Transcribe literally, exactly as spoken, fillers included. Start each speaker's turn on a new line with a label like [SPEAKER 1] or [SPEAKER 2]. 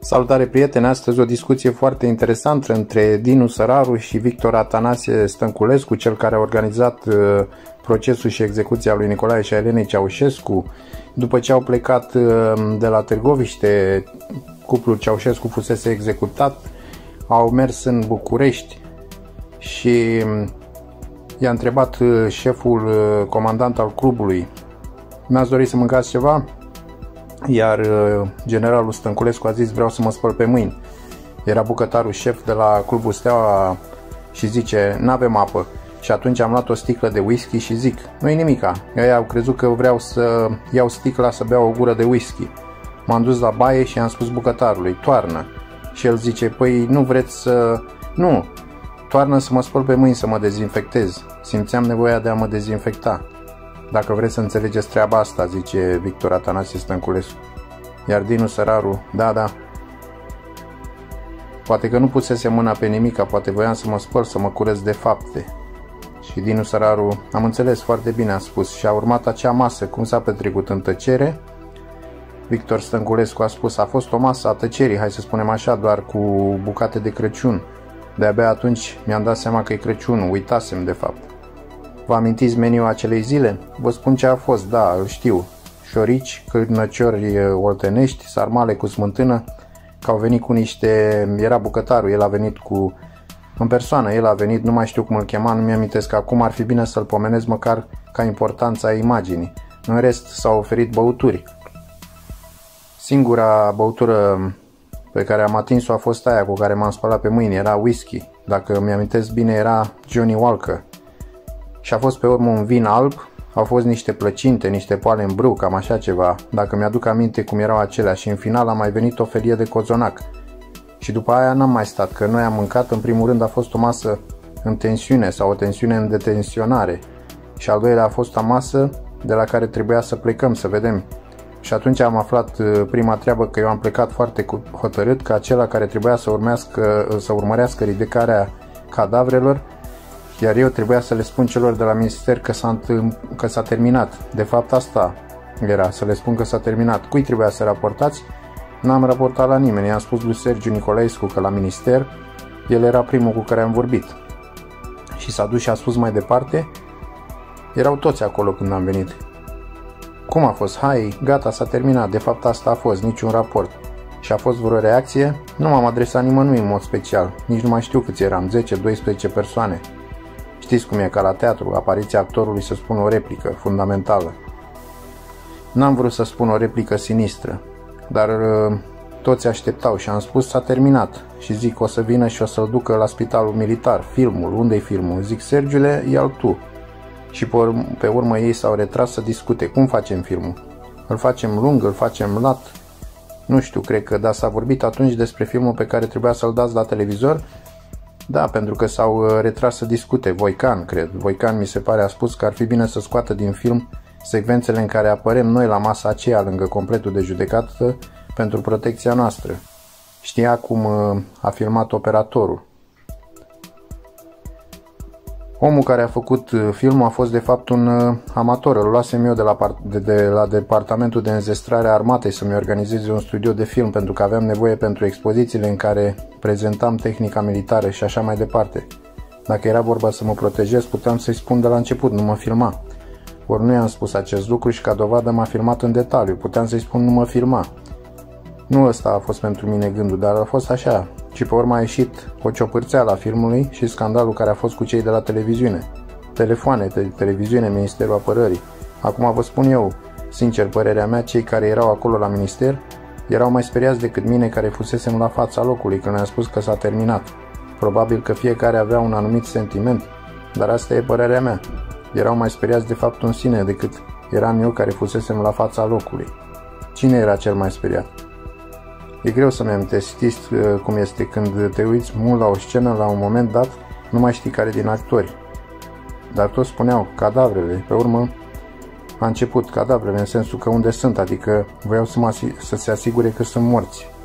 [SPEAKER 1] Salutare prieteni, astăzi o discuție foarte interesantă între Dinu Săraru și Victor Atanasie Stănculescu, cel care a organizat uh, procesul și execuția lui Nicolae și a Elenei Ceaușescu. După ce au plecat uh, de la Târgoviște, cuplul Ceaușescu fusese executat, au mers în București și uh, i-a întrebat uh, șeful uh, comandant al clubului: mi-ați dorit să mâncați ceva? Iar uh, generalul Stănculescu a zis: vreau să mă spăl pe mâini. Era bucătarul șef de la clubul Steaua și zice: n-avem apă. Și atunci am luat o sticlă de whisky și zic: nu-i nimica. Ei au crezut că vreau să iau sticla să beau o gură de whisky. M-am dus la baie și am spus bucătarului: toarnă. Și el zice: păi nu vreți să... Nu, toarnă să mă spăl pe mâini, să mă dezinfectez. Simțeam nevoia de a mă dezinfecta. Dacă vreți să înțelegeți treaba asta, zice Victor Atanasie Stănculescu. Iar Dinu Săraru: da, da. Poate că nu pusese mâna pe nimica, poate voiam să mă spăl, să mă curăț de fapte. Și Dinu Săraru: am înțeles foarte bine, a spus. Și a urmat acea masă, cum s-a petrecut, în tăcere. Victor Stănculescu a spus: a fost o masă a tăcerii, hai să spunem așa, doar cu bucate de Crăciun. De-abia atunci mi-am dat seama că e Crăciunul, uitasem de fapt. Vă amintiți meniul acelei zile? Vă spun ce a fost, da, îl știu. Șorici, cârnăciori oltenești, sarmale cu smântână, că au venit cu niște... Era bucătarul, el a venit cu... În persoană, el a venit, nu mai știu cum îl chema, nu mi-amintesc acum, ar fi bine să-l pomenez măcar ca importanța imaginii. În rest s-au oferit băuturi. Singura băutură pe care am atins-o a fost aia cu care m-am spălat pe mâini, era whisky. Dacă mi-amintesc bine, era Johnny Walker. Și a fost pe urmă un vin alb, au fost niște plăcinte, niște poale în brâu, cam așa ceva, dacă mi-aduc aminte cum erau acelea, și în final a mai venit o felie de cozonac. Și după aia n-am mai stat, că noi am mâncat, în primul rând a fost o masă în tensiune sau o tensiune în detenționare și al doilea a fost o masă de la care trebuia să plecăm, să vedem. Și atunci am aflat prima treabă că eu am plecat foarte hotărât că acela care trebuia să, urmească, să urmărească ridicarea cadavrelor, iar eu trebuia să le spun celor de la minister că s-a, că s-a terminat. De fapt asta era, să le spun că s-a terminat. Cui trebuia să raportați? N-am raportat la nimeni. I-am spus lui Sergiu Nicolaescu că la minister el era primul cu care am vorbit. Și s-a dus și a spus mai departe. Erau toți acolo când am venit. Cum a fost? Hai, gata, s-a terminat. De fapt asta a fost, niciun raport. Și a fost vreo reacție? Nu m-am adresat nimănui în mod special. Nici nu mai știu câți eram, zece doisprezece persoane. Știți cum e, ca la teatru, apariția actorului să spună o replică fundamentală. N-am vrut să spun o replică sinistră, dar uh, toți așteptau și am spus: s-a terminat. Și zic: o să vină și o să-l ducă la spitalul militar. Filmul, unde-i filmul? Zic: Sergiule, ia-l tu. Și pe, urmă, pe urmă ei s-au retras să discute. Cum facem filmul? Îl facem lung, îl facem lat? Nu știu, cred că, dar s-a vorbit atunci despre filmul pe care trebuia să-l dați la televizor? Da, pentru că s-au retras să discute. Voican, cred. Voican, mi se pare, a spus că ar fi bine să scoată din film secvențele în care apărem noi la masa aceea lângă completul de judecată pentru protecția noastră. Știa cum a filmat operatorul. Omul care a făcut filmul a fost de fapt un amator. Îl luasem eu de la, de, de la departamentul de înzestrare a armatei să-mi organizeze un studio de film, pentru că aveam nevoie pentru expozițiile în care prezentam tehnica militară și așa mai departe. Dacă era vorba să mă protejez, puteam să-i spun de la început: nu mă filma. Ori nu i-am spus acest lucru și ca dovadă m-a filmat în detaliu. Puteam să-i spun: nu mă filma. Nu ăsta a fost pentru mine gândul, dar a fost așa. Și pe urmă a ieșit o ciopârțeală a filmului și scandalul care a fost cu cei de la televiziune. Telefoane, te televiziune, Ministerul Apărării. Acum vă spun eu, sincer, părerea mea, cei care erau acolo la minister erau mai speriați decât mine, care fusesem la fața locului când le-am spus că s-a terminat. Probabil că fiecare avea un anumit sentiment, dar asta e părerea mea. Erau mai speriați de faptul în sine decât eram eu, care fusesem la fața locului. Cine era cel mai speriat? E greu să-mi amintesc. Știți cum este când te uiți mult la o scenă, la un moment dat, nu mai știi care din actori. Dar toți spuneau cadavrele. Pe urmă a început cadavrele în sensul că unde sunt, adică voiau să, mă, să se asigure că sunt morți.